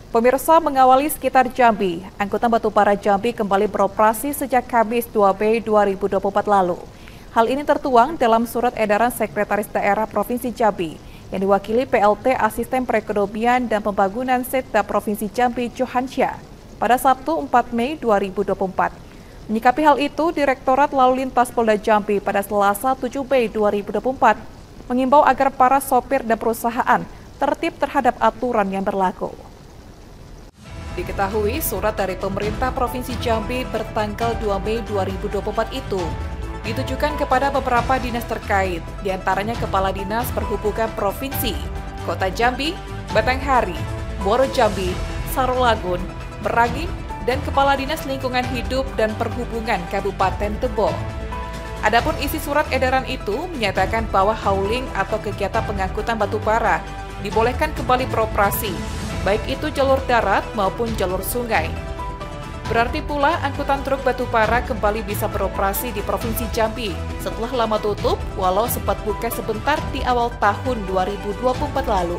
Pemirsa, mengawali sekitar Jambi, angkutan batubara Jambi kembali beroperasi sejak Kamis 2 Mei 2024 lalu. Hal ini tertuang dalam surat edaran Sekretaris Daerah Provinsi Jambi yang diwakili PLT Asisten Perekonomian dan Pembangunan Setda Provinsi Jambi Johansyah pada Sabtu 4 Mei 2024. Menyikapi hal itu, Direktorat Lalu Lintas Polda Jambi pada Selasa 7 Mei 2024 mengimbau agar para sopir dan perusahaan tertib terhadap aturan yang berlaku. Diketahui surat dari pemerintah Provinsi Jambi bertanggal 2 Mei 2024 itu ditujukan kepada beberapa dinas terkait, diantaranya Kepala Dinas Perhubungan Provinsi, Kota Jambi, Batanghari, Muaro Jambi, Sarolagun, Merangin, dan Kepala Dinas Lingkungan Hidup dan Perhubungan Kabupaten Tebo. Adapun isi surat edaran itu menyatakan bahwa hauling atau kegiatan pengangkutan batubara dibolehkan kembali beroperasi, baik itu jalur darat maupun jalur sungai. Berarti pula angkutan truk batubara kembali bisa beroperasi di Provinsi Jambi setelah lama tutup walau sempat buka sebentar di awal tahun 2024 lalu.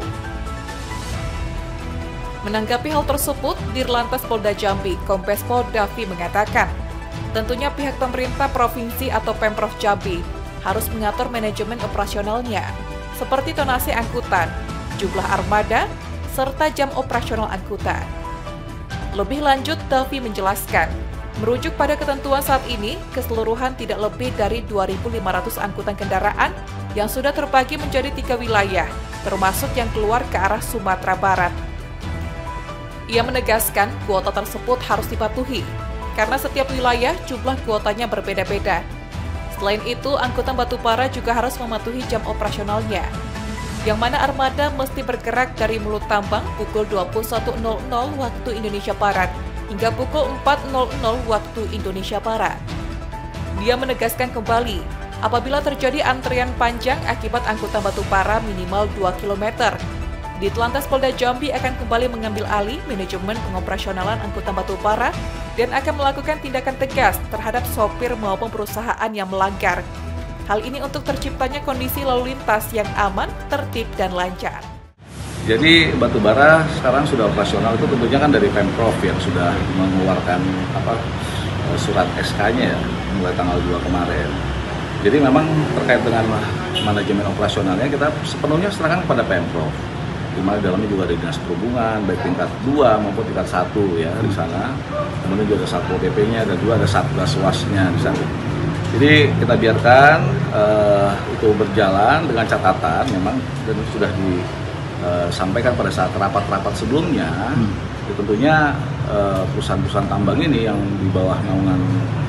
Menanggapi hal tersebut, Dirlantas Polda Jambi, Kombes Pol Davi mengatakan, tentunya pihak pemerintah provinsi atau Pemprov Jambi harus mengatur manajemen operasionalnya, seperti tonase angkutan, jumlah armada, serta jam operasional angkutan. Lebih lanjut, Davi menjelaskan, merujuk pada ketentuan saat ini, keseluruhan tidak lebih dari 2.500 angkutan kendaraan yang sudah terbagi menjadi 3 wilayah, termasuk yang keluar ke arah Sumatera Barat. Ia menegaskan kuota tersebut harus dipatuhi, karena setiap wilayah jumlah kuotanya berbeda-beda. Selain itu, angkutan batubara juga harus mematuhi jam operasionalnya, yang mana armada mesti bergerak dari mulut tambang pukul 21.00 waktu Indonesia Barat hingga pukul 4.00 waktu Indonesia Barat. Dia menegaskan kembali, apabila terjadi antrian panjang akibat angkutan batubara minimal 2 km, Ditlantas Polda Jambi akan kembali mengambil alih manajemen pengoperasionalan angkutan batubara dan akan melakukan tindakan tegas terhadap sopir maupun perusahaan yang melanggar. Hal ini untuk terciptanya kondisi lalu lintas yang aman, tertib, dan lancar. Jadi batubara sekarang sudah operasional itu tentunya kan dari Pemprov yang sudah mengeluarkan surat SK-nya ya, mulai tanggal 2 kemarin. Jadi memang terkait dengan manajemen operasionalnya kita sepenuhnya serahkan kepada Pemprov. Di mana dalamnya juga ada Dinas Perhubungan, baik tingkat 2 maupun tingkat 1 ya di sana. Kemudian juga ada Satpol PP-nya dan juga ada Satgas Was-nya di sana. Jadi kita biarkan itu berjalan dengan catatan memang dan sudah disampaikan pada saat rapat-rapat sebelumnya. Tentunya perusahaan-perusahaan tambang ini yang di bawah naungan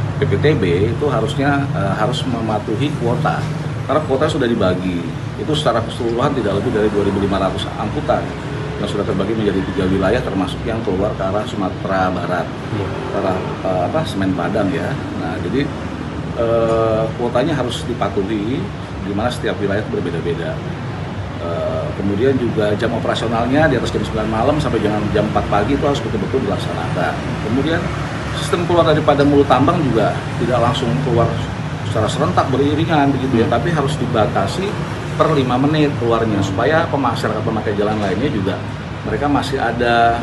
PPTB itu harusnya harus mematuhi kuota. Karena kuota sudah dibagi, itu secara keseluruhan tidak lebih dari 2.500 angkutan yang sudah terbagi menjadi 3 wilayah termasuk yang keluar ke arah Sumatera Barat, ke arah Semen Padang ya. Nah jadi kuotanya harus dipatuhi, di mana setiap wilayah itu berbeda-beda. Kemudian juga jam operasionalnya di atas jam 9 malam sampai jam 4 pagi itu harus betul-betul dilaksanakan. Kemudian sistem keluar daripada mulut tambang juga tidak langsung keluar secara serentak beriringan begitu ya, tapi harus dibatasi per 5 menit keluarnya supaya masyarakat pemakai jalan lainnya juga mereka masih ada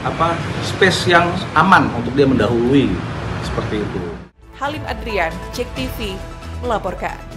space yang aman untuk dia mendahului seperti itu. Halim Adrian, JEK TV, melaporkan.